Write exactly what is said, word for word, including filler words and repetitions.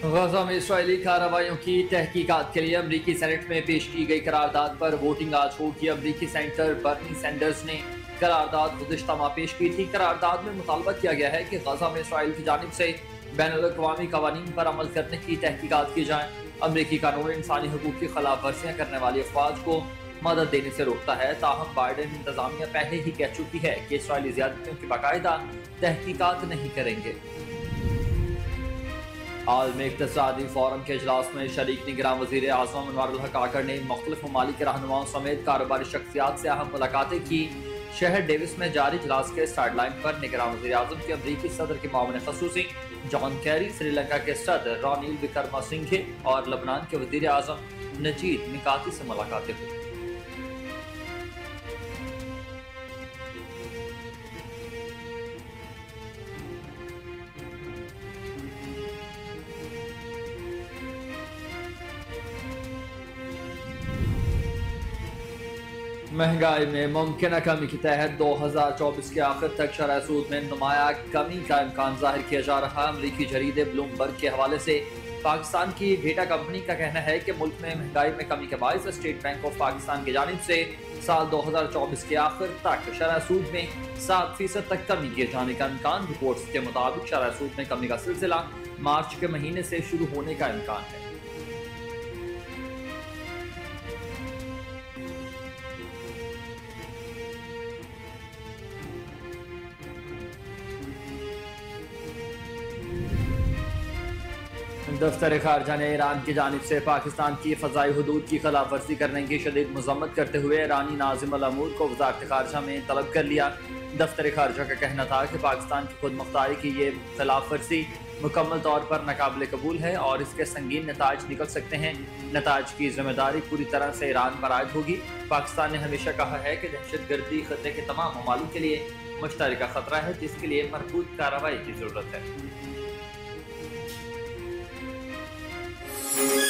गजा में इसराइली कार्रवाइयों की तहकीकात के लिए अमरीकी सेनेट में पेश की गई करारदाद पर वोटिंग आज होगी। अमरीकी सेनेटर बर्नी सैंडर्स ने करारदाद गुज़िश्ता माह पेश की थी। करारदाद में मुतालबा किया गया है कि गजा में इसराइल की जानिब से बैनुल-अक़वामी क़वानीन पर अमल करने की तहकीकात की जाए। अमरीकी कानून इंसानी हुकूक की खिलाफ वर्जियाँ करने वाली अफवाज को मदद देने से रोकता है। ताहम बाइडेन इंतजामिया पहले ही कह चुकी है कि इसराइली ज़्यादतियों की बाकायदा तहकीकात नहीं करेंगे। आलमी इक़्तिसादी फोरम के इजलास में शरीक निगरान वज़ीर आज़म अनवारुल हक काकड़ ने मुख्तलिफ ममालिक के रहनुमाओं समेत कारोबारी शख्सियात से अहम मुलाकातें की। शहर डेविस में जारी इजलास के स्टार्ट लाइन पर निगरान वज़ीर आज़म के अमरीकी सदर के मामले खसूसी जॉन कैरी, श्रीलंका के सदर रानिल विक्रमसिंघे और लबनान के वज़ीर आज़म नजीब मिकाती से मुलाकातें हुई। महंगाई में मुमकिन कमी के तहत दो हजार चौबीस के आखिर तक शरह सूद में नुमाया कमी का इम्कान जाहिर किया जा रहा है। अमरीकी जरीदे ब्लूमबर्ग के हवाले से पाकिस्तान की डेटा कंपनी का कहना है कि मुल्क में महंगाई में कमी के बायस स्टेट बैंक ऑफ पाकिस्तान की जानिब से साल दो हजार चौबीस के आखिर तक शरह सूद में सात फीसद तक कमी किए जाने का इम्कान। रिपोर्ट्स के मुताबिक शरह सूद में कमी का सिलसिला मार्च के महीने से शुरू होने का इम्कान है। दफ्तर खारजा ने ईरान की जानिब से पाकिस्तान की फ़ज़ाई हदूद की खिलाफ वर्जी करने की शदीद मज़म्मत करते हुए ईरानी नाज़िम अल अमूर को वज़ारत खारजा में तलब कर लिया। दफ्तर खारजा का कहना था कि पाकिस्तान की खुद मुख्तारी की ये खिलाफ वर्जी मुकम्मल तौर पर नाकाबिल कबूल है और इसके संगीन नताज निकल सकते हैं। नताज की जिम्मेदारी पूरी तरह से ईरान पर आयद होगी। पाकिस्तान ने हमेशा कहा है कि दहशत गर्दी खतरे के तमाम ममालिक के लिए मुश्तरका खतरा है, जिसके लिए मरबूत कार्रवाई की जरूरत है।